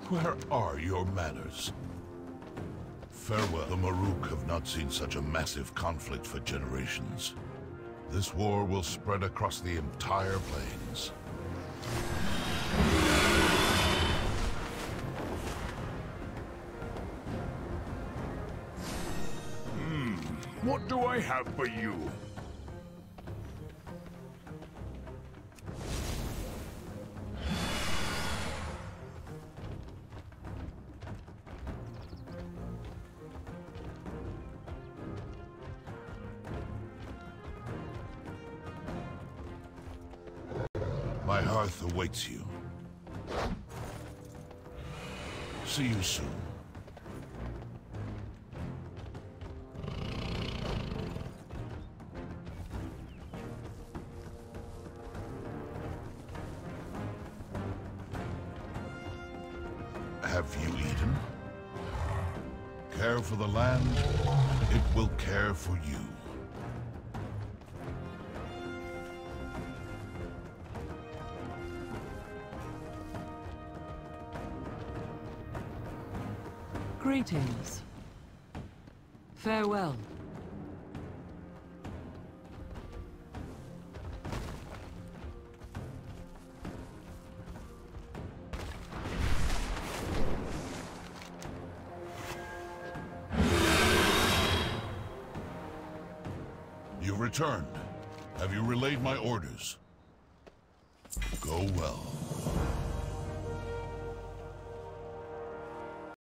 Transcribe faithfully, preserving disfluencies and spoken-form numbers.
Where are your manners? Farewell. The Maruk have not seen such a massive conflict for generations. This war will spread across the entire plains. Hmm, what do I have for you? My hearth awaits you. See you soon. Have you eaten? Care for the land, and it will care for you. Greetings. Farewell. You returned. Have you relayed my orders? Go well.